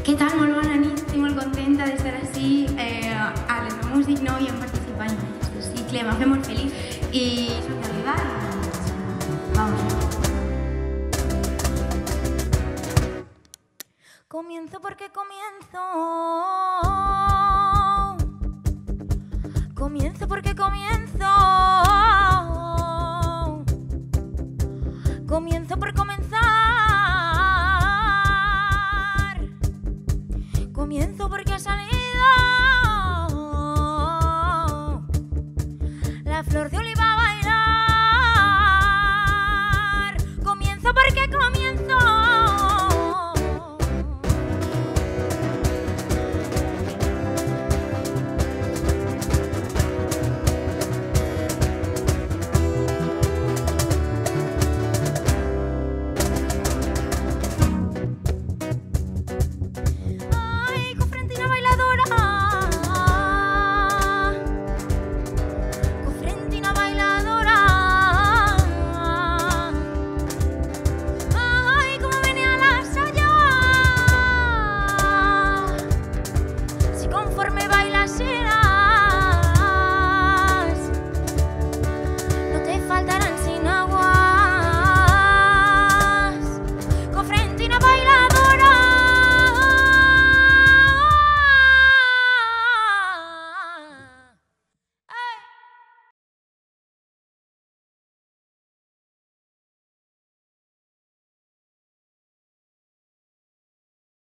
Què tal? Molt bona nit, estic molt contenta d'estar així a l'Etno Music, no? I en participar en aquest cicle, m'ha fet molt feliç i soc de Riba i vamos. Comienzo porque comienzo. Comienzo porque comienzo. Comienzo por comenzar. Comienzo porque ha salido la flor de oliva.